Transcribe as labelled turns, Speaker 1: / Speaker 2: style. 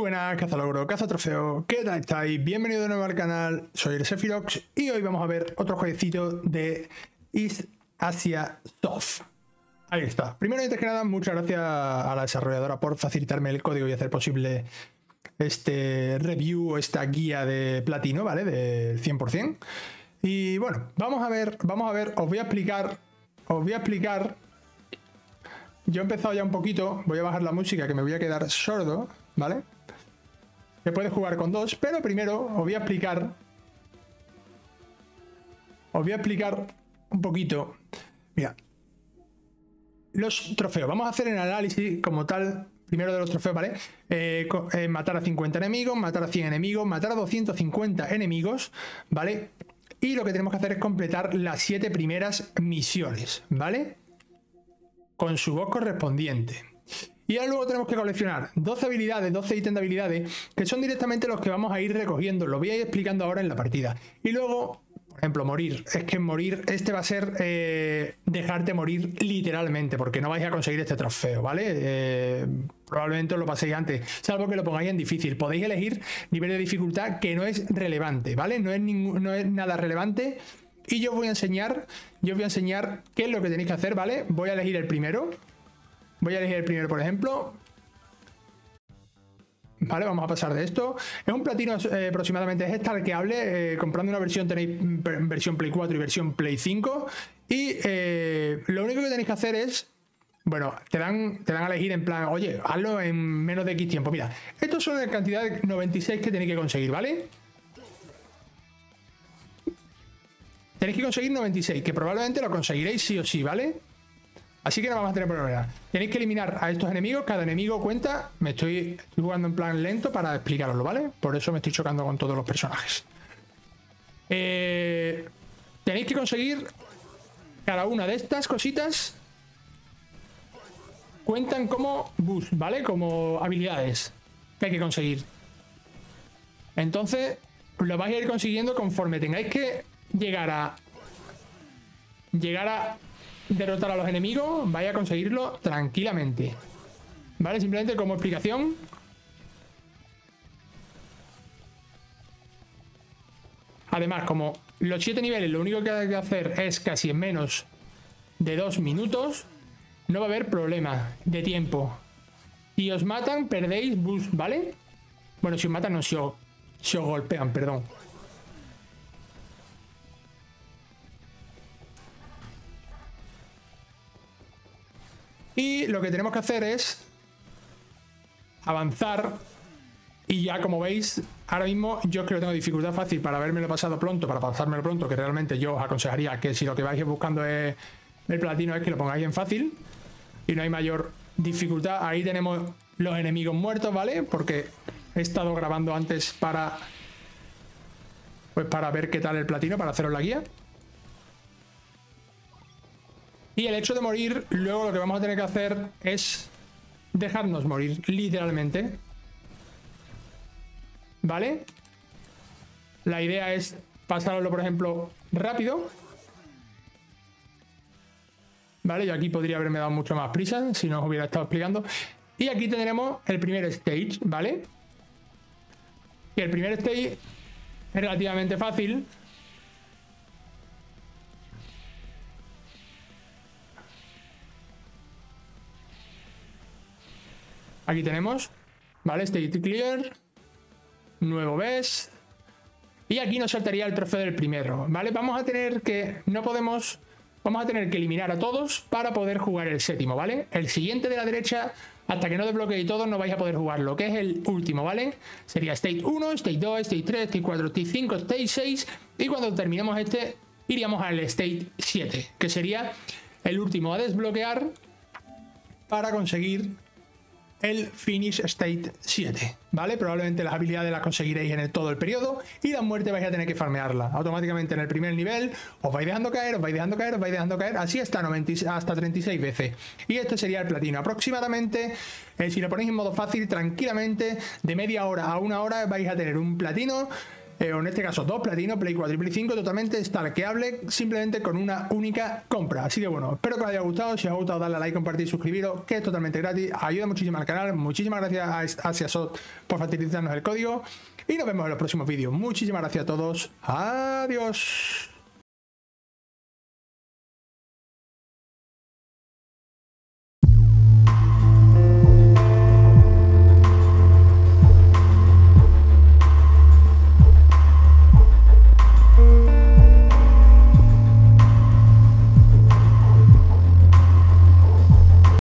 Speaker 1: buenas, cazalogro, cazatrofeo, ¿qué tal estáis? Bienvenido de nuevo al canal, soy el Sephirox y hoy vamos a ver otro jueguecito de East Asia Soft. Ahí está. Primero y antes que nada, muchas gracias a la desarrolladora por facilitarme el código y hacer posible este review o esta guía de platino, ¿vale? Del 100%. Y bueno, vamos a ver, os voy a explicar. Yo he empezado ya un poquito, voy a bajar la música que me voy a quedar sordo, ¿vale? Se puede jugar con dos, pero primero os voy a explicar un poquito. Mira, los trofeos. Vamos a hacer el análisis como tal, primero de los trofeos, ¿vale? Matar a 50 enemigos, matar a 100 enemigos, matar a 250 enemigos, ¿vale? Y lo que tenemos que hacer es completar las 7 primeras misiones, ¿vale? Con su voz correspondiente. Y ahora luego tenemos que coleccionar 12 habilidades, 12 ítems de habilidades, que son directamente los que vamos a ir recogiendo. Lo voy a ir explicando ahora en la partida. Y luego, por ejemplo, morir. Es que morir, este va a ser dejarte morir literalmente, porque no vais a conseguir este trofeo, ¿vale? Probablemente os lo paséis antes, salvo que lo pongáis en difícil. Podéis elegir nivel de dificultad que no es relevante, ¿vale? No es nada relevante. Y yo os voy a enseñar qué es lo que tenéis que hacer, ¿vale? Voy a elegir el primero. Por ejemplo. Vale, vamos a pasar de esto. Es un platino aproximadamente, es stalkeable. Comprando una versión tenéis versión Play 4 y versión Play 5. Y lo único que tenéis que hacer es, bueno, te dan a elegir en plan, oye, hazlo en menos de X tiempo. Mira, estos son la cantidad de 96 que tenéis que conseguir, ¿vale? Tenéis que conseguir 96, que probablemente lo conseguiréis sí o sí, ¿vale? Así que no vamos a tener problema. Tenéis que eliminar a estos enemigos. Cada enemigo cuenta. Estoy jugando en plan lento para explicaroslo, ¿vale? Por eso me estoy chocando con todos los personajes. Tenéis que conseguir cada una de estas cositas. Cuentan como boost, ¿vale? Como habilidades que hay que conseguir. Entonces, lo vais a ir consiguiendo conforme tengáis que llegar a derrotar a los enemigos. Vais a conseguirlo tranquilamente, ¿vale? Simplemente como explicación. Además, como los 7 niveles lo único que hay que hacer es casi en menos de 2 minutos, no va a haber problema de tiempo. Si os matan, perdéis boost, ¿vale? Bueno, si os matan, no, si os golpean, perdón. Y lo que tenemos que hacer es avanzar. Y ya como veis, ahora mismo yo es que lo tengo dificultad fácil para habérmelo pasado pronto, para pasármelo pronto, que realmente yo os aconsejaría que si lo que vais buscando es el platino es que lo pongáis en fácil y no hay mayor dificultad. Ahí tenemos los enemigos muertos, ¿vale? Porque he estado grabando antes para ver qué tal el platino, para haceros la guía. Y el hecho de morir, luego lo que vamos a tener que hacer es dejarnos morir, literalmente. ¿Vale? La idea es pasarlo, por ejemplo, rápido. ¿Vale? Yo aquí podría haberme dado mucho más prisa si no os hubiera estado explicando. Y aquí tendremos el primer stage, ¿vale? Y el primer stage es relativamente fácil. Aquí tenemos, ¿vale? State clear, nuevo best. Y aquí nos saltaría el trofeo del primero, ¿vale? Vamos a tener que eliminar a todos para poder jugar el séptimo, ¿vale? El siguiente de la derecha, hasta que no desbloqueéis todos, no vais a poder jugarlo, que es el último, ¿vale? Sería State 1, State 2, State 3, State 4, State 5, State 6. Y cuando terminemos este, iríamos al State 7, que sería el último a desbloquear para conseguir el Finish State 7, ¿vale? Probablemente las habilidades las conseguiréis en todo el periodo y la muerte vais a tener que farmearla. Automáticamente en el primer nivel os vais dejando caer, así hasta 36 veces. Y este sería el platino. Aproximadamente, si lo ponéis en modo fácil, tranquilamente, de media hora a 1 hora vais a tener un platino o en este caso 2 platino, Play 4 y Play 5 totalmente stalkeable simplemente con una única compra. Así que bueno, espero que os haya gustado. Si os ha gustado, darle a like, compartir, suscribiros, que es totalmente gratis, ayuda muchísimo al canal. Muchísimas gracias a Asiasot por facilitarnos el código y nos vemos en los próximos vídeos. Muchísimas gracias a todos, adiós.